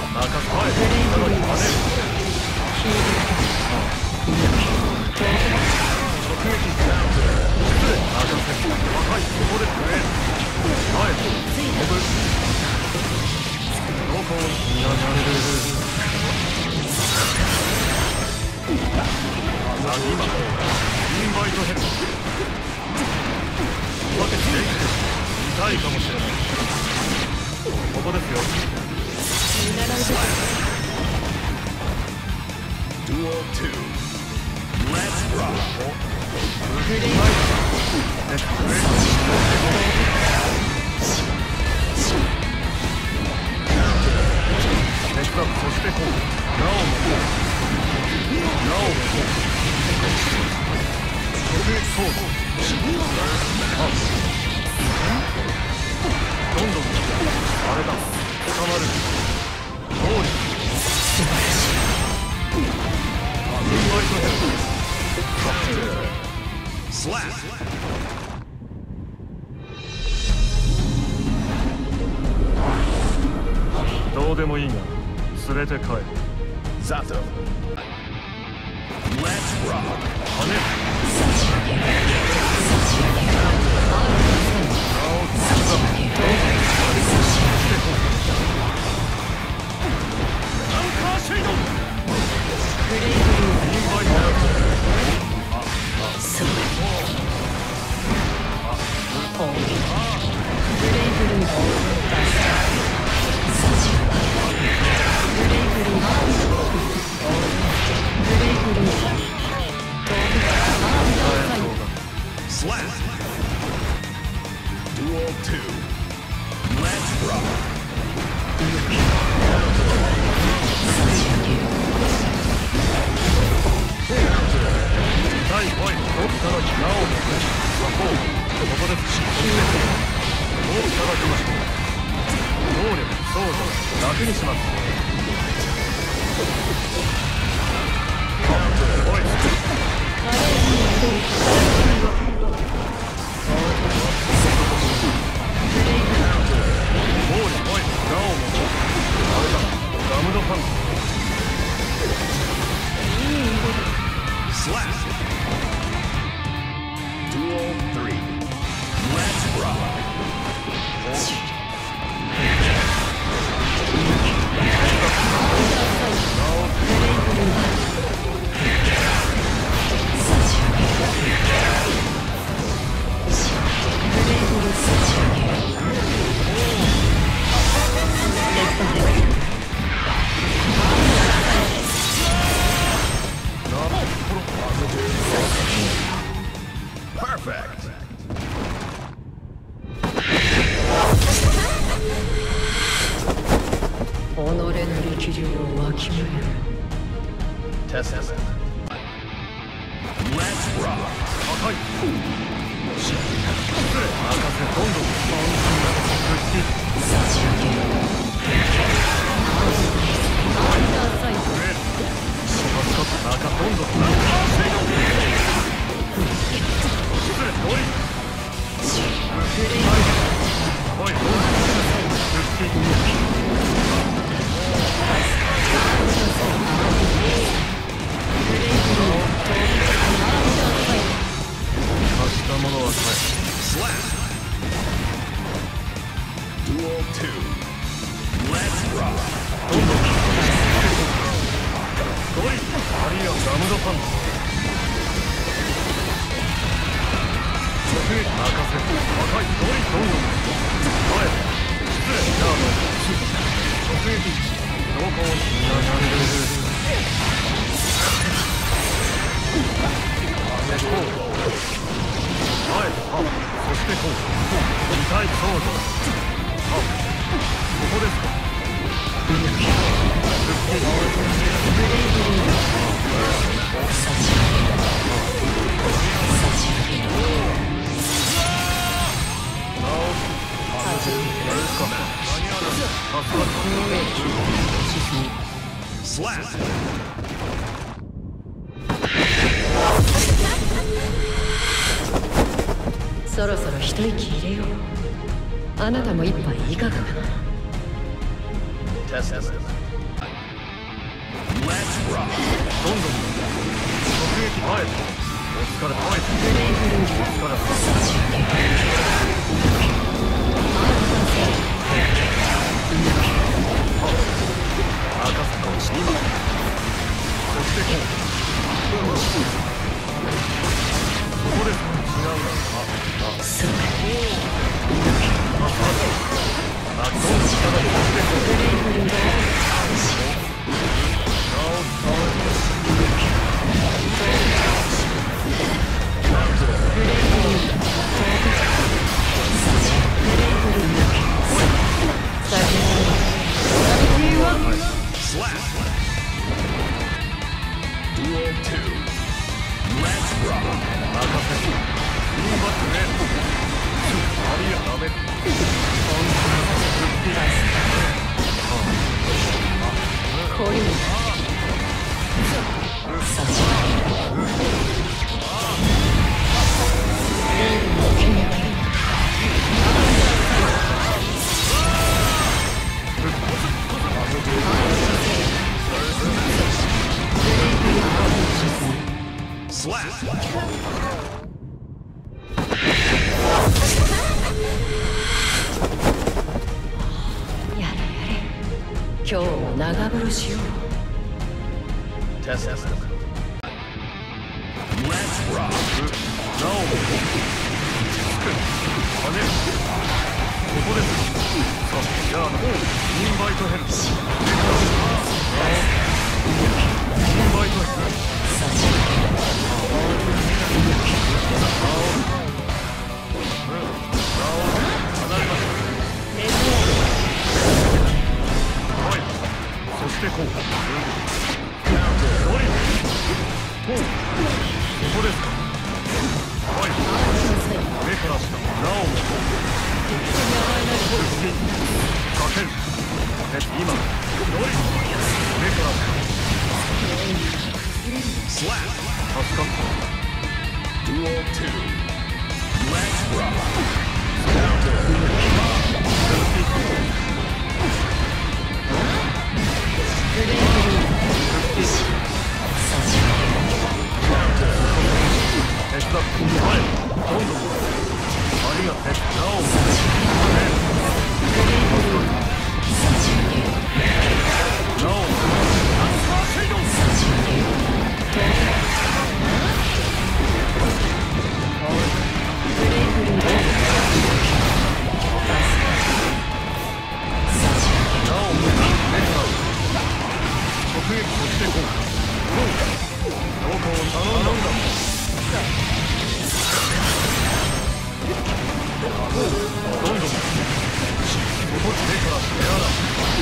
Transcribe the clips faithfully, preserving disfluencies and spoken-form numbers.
痛いかもしれない。ここですよ。Duel two. Let's rock. そしてこう。なおも。なおも。そう。どんどんあれだ捕まるゴール素晴らしいインバイトヘッドスラッシュどうでもいいが連れて帰るザト Let's rock 羽Duel two. Let's rock. 第五位、どっからなおもサポート、ここで失敗でどういただきましょう。能力、操作、楽にします。おいDuel three. Let's rock. Perfect. 己の力量をわきまえる。 Test it. Let's rock. 高い。しっ。任せどんどん。 差し上げる。アンダーサイド。 しまった。中どんどん。失礼。おい。おい。おい。Duel two. Let's rock. ゴリアリアダムドパンチ直撃任せ赤いゴリどんどん前失礼ダード直撃どこを流れるこう前あそしてこう痛いそうだここですかスラッそろそろ一息入れよう。あなたも一杯いかがかな。 Test it. どんどん突撃前へ。お疲れ前へ。お疲れ。赤坂をし今そしてこうここです。違うな。ああそれあああどんどん力でそしてこう顔を触る。 今日は長風呂しよう。 テスト。Let's rock。なお。跳ねる。ここです。さあ、じゃあ、インバイトヘルプ。インバイトヘルプ。そしてこう。ここですか。はい。上から下。なおも。かける。今。上から下。スラッ。助かった。Duel two。Let's rock。手伝って前どんどんありがとう。なおなお直撃としてこう。どこを頼んだんだ。どんどんここでからやら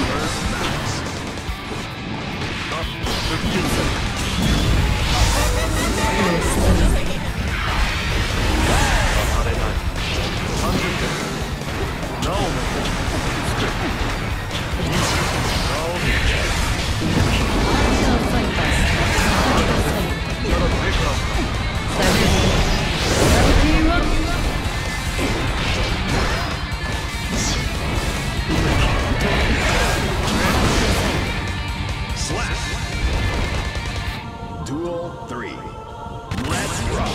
あ、腹筋戦当たれない。さんじゅってんなおもつくなおもDuel three. Let's rock.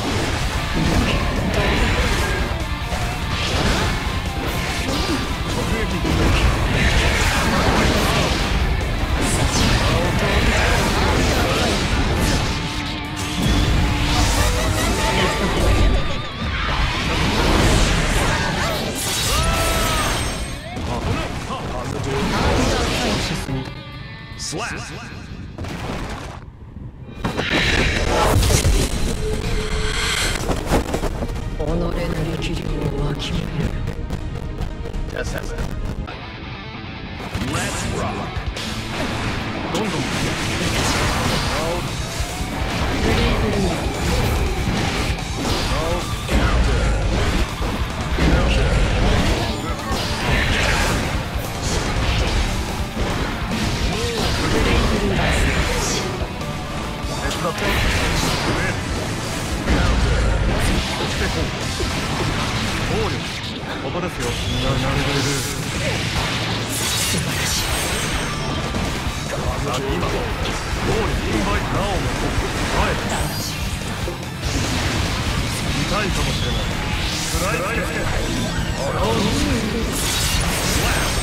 Slap. Let's rock. どんどん。ここですよ。なるべく素晴らしい。 今ゴールインバイなおも前へ痛いかもしれない食らいつけアラウンドスラッ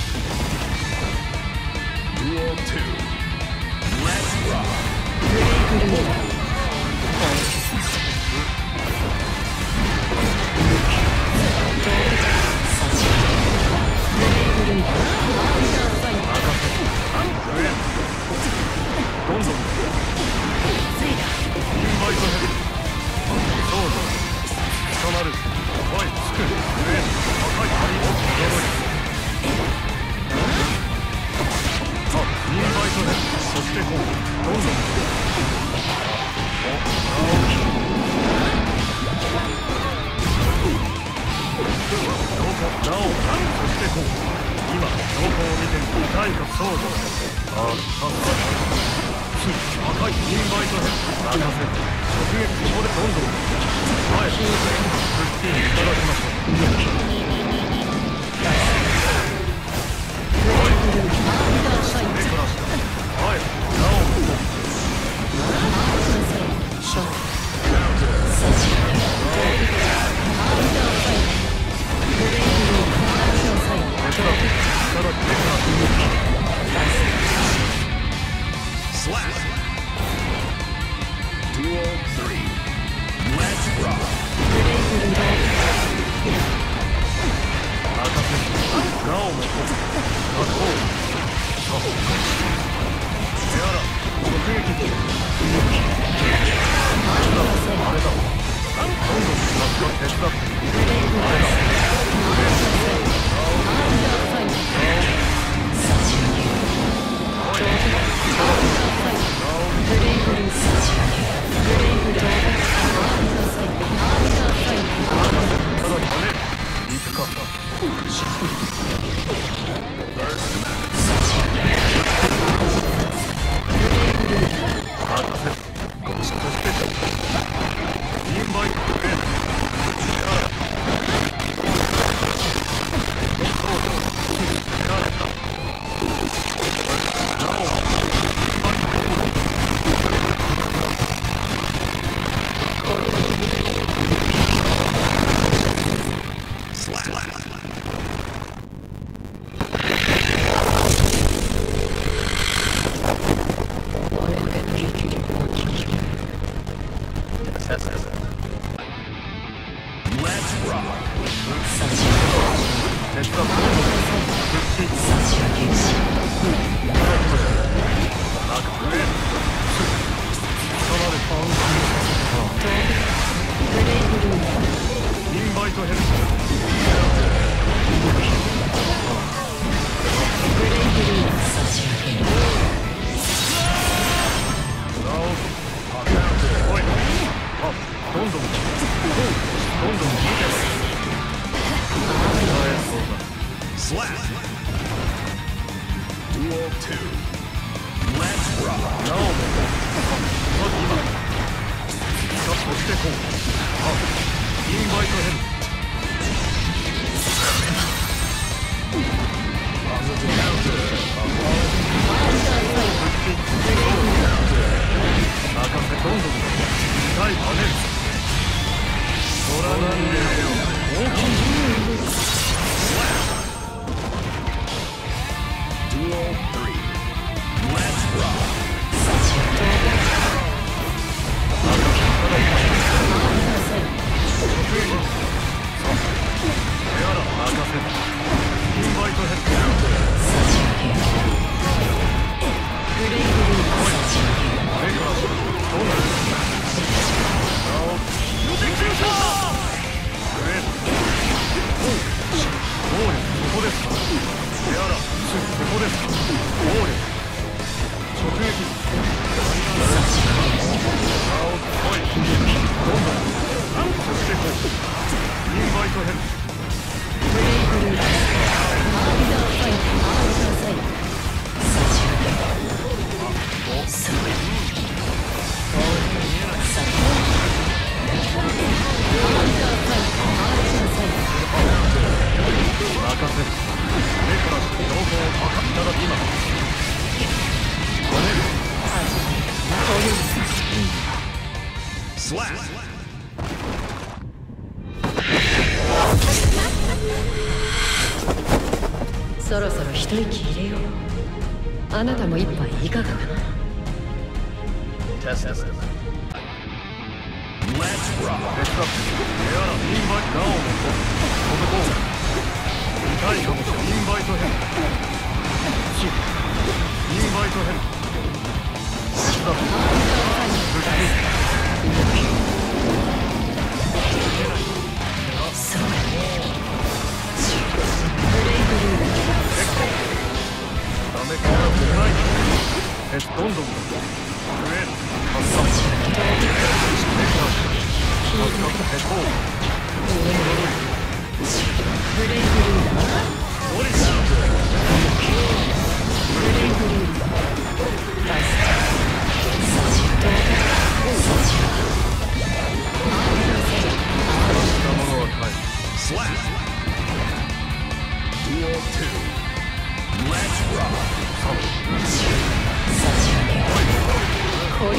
シュ Duel ツー Let's rock ブレイクルーどんどんついだインバイトヘッドそうだ捕まるおいつく上赤い針を驚いさあインバイトヘッドそしてこうどんどんお青木どこなおそしてこう今どこを見ても痛いかそうだああさっさ赤いインバイトヘッド任せ直撃ここでどんどん前フッキーいただきましょうおい目からした前なおもシャッSlap! Duel three. Let's rock! 任せなおも学校手荒直撃あれだあれだどんどんスマッシュを手伝ってあれだブそろそろ一息入れよう。あなたも一杯いかがかな。 Test it. Let's rock. Next up. Leona, invite down. On the ball. 痛いかもしれない。インバイト編。インバイト編。Next up. そうだね。ブレイブルーだ。 ダメか。ない。え、どんどん。上。発散。ブレイブルーだ。ブレイブルーだ。バスター。したものは返す。スラッシュ。Duel two. Let's rock. これ。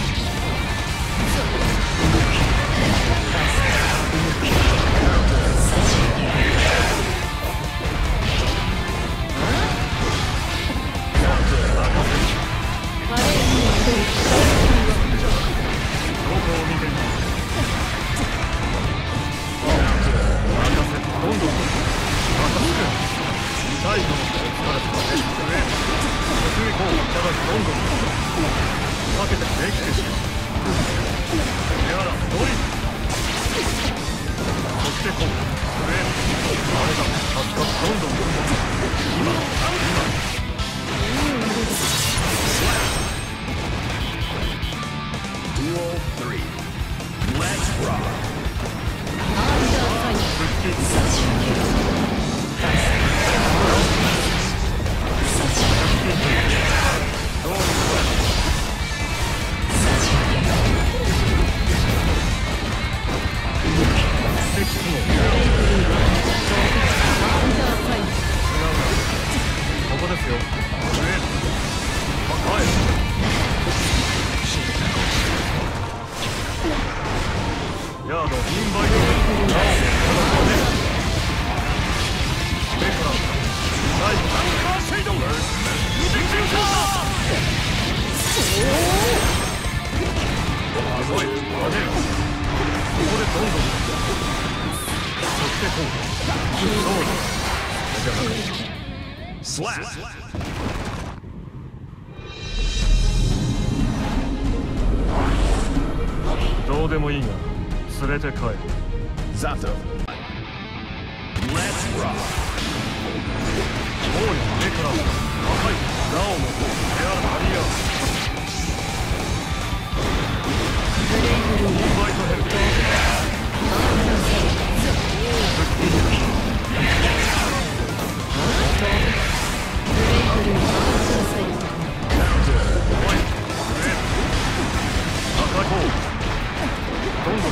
どうでもいいが連れて帰る。ザト。Let's rock。王に目から赤いラオもレアハリア。インバイトヘルプ。どんどん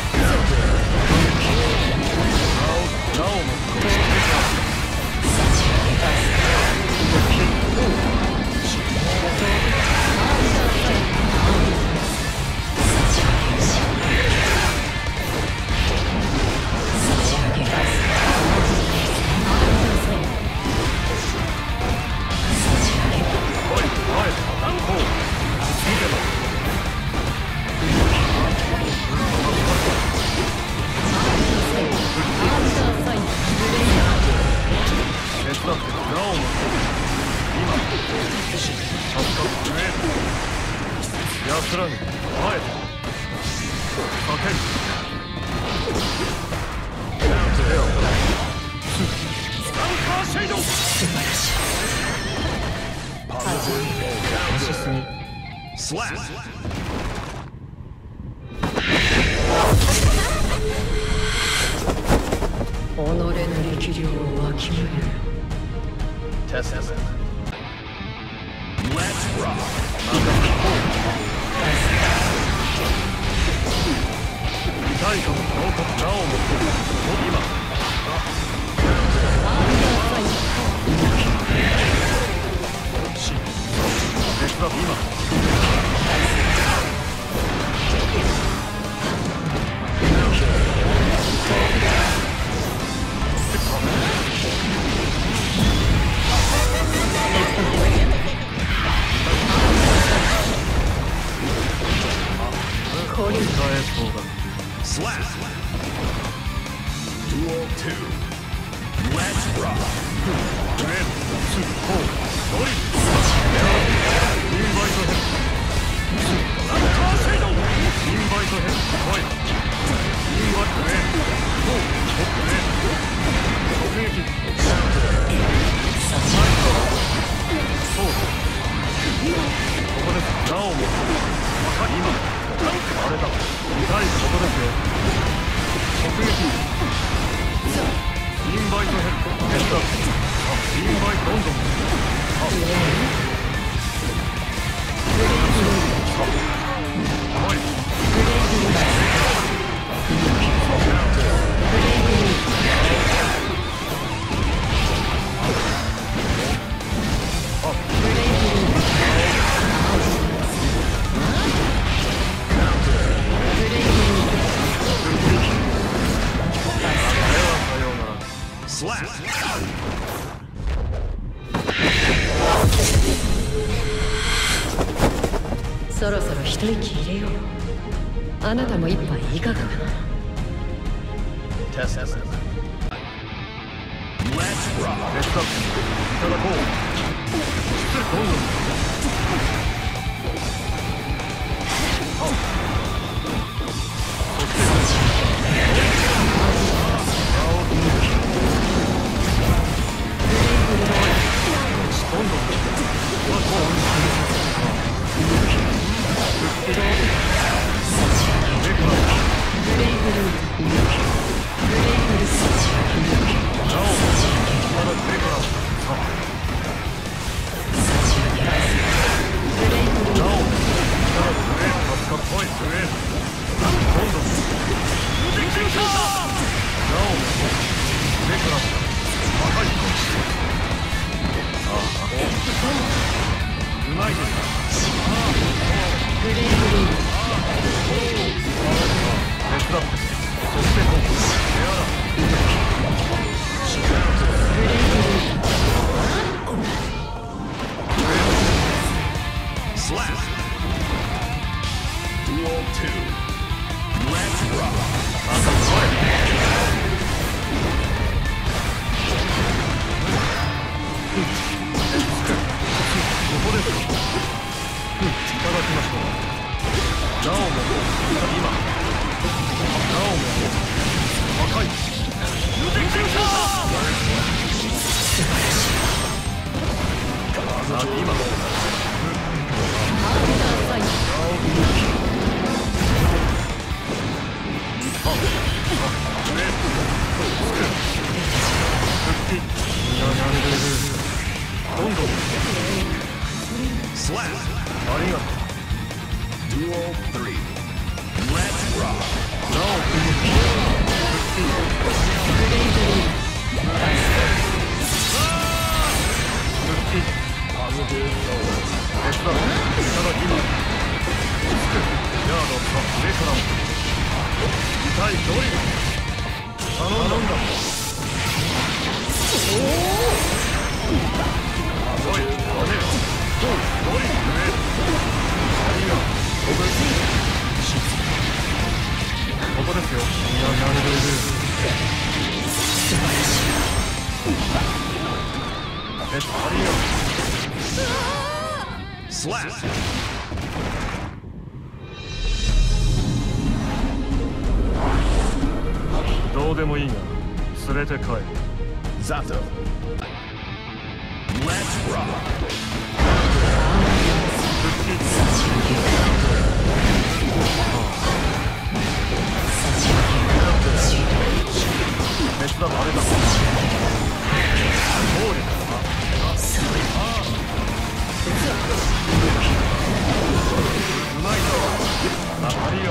こ安らぐ前へかけるスタンカーシェイド素晴らしい。 始めるスラッ己の力量をわきまえる。 テスト Let's rock 痛いかもなおかつなおも今し別だ今これ Slap! Duel two. Let's rock! Red, two, four, three. Invite ahead. Invite ahead. Fight. Invite red. Four, red. Community. Four. ここです。なおも。まさに今。あれだ。痛いことですよ。直撃。インバイトヘッド。ヘッドアップ。あ、インバイトどんどん。あ、はい。Slap! そろそろ一息入れよう。あなたも一杯いかがかな。 Test. Let's rock. レッツアップ。いただこう。失礼どうぞ。 Slap! どうでもいいが連れて帰る。 Zato. Let's rock. 手伝われた。暴力だ。うまいな。当たりよ。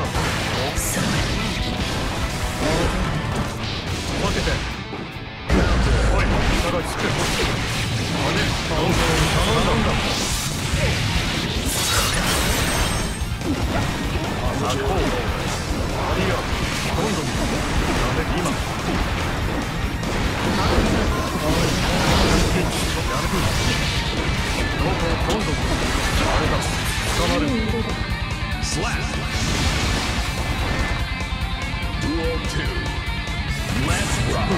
分けて。おい、ただつく。あれ、どんどん頼んだんだ。あ、こう。ありよ。どんどん。ダメ、今。やる。どんどんどんどん。あれだ。捕まる。スラッシュ。 Duel two. Let's rock.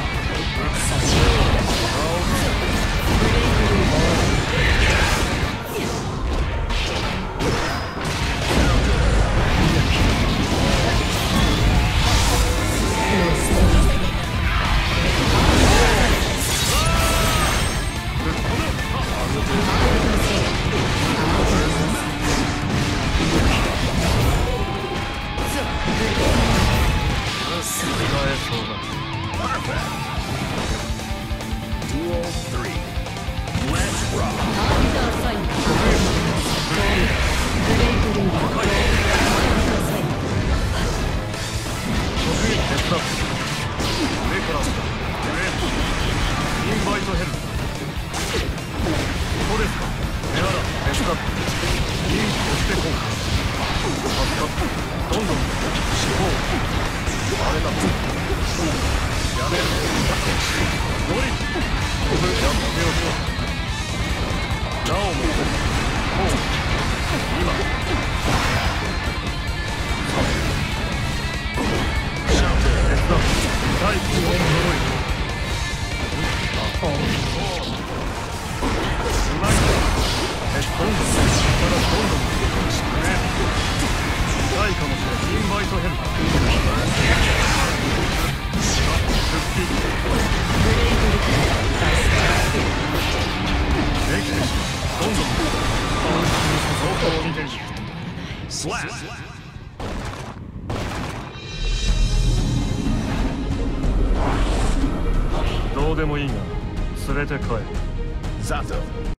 どうでもいいが連れて帰る。 Zato.